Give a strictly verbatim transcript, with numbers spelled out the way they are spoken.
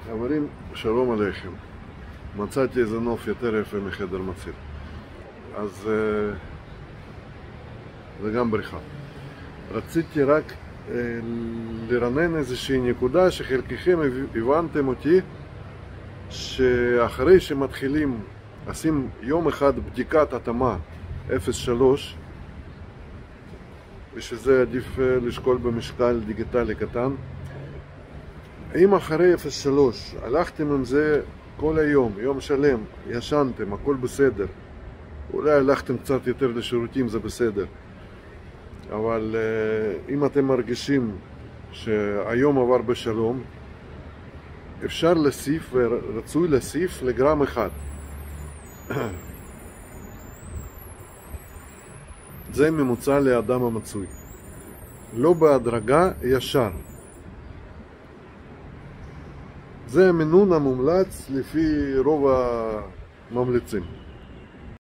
חברים, שלום עליכם. מצאתי איזה נוף יותר יפה מחדר מציל. אז זה גם בריכה. רציתי רק לרנן איזושהי נקודה שחלקכם הבנתם אותי, שאחרי שמתחילים עושים יום אחד בדיקת התאמה אפס שלוש, ושזה עדיף לשקול במשקל דיגיטלי קטן. אם אחרי אפס שלוש הלכתם עם זה כל היום, יום שלם, ישנתם, הכל בסדר, אולי הלכתם קצת יותר לשירותים, זה בסדר, אבל אם אתם מרגישים שהיום עבר בשלום, אפשר להוסיף ורצוי להוסיף לגרם אחד. זה ממוצע לאדם המצוי, לא בהדרגה, ישר. זה המינון המומלץ לפי רוב הממליצים.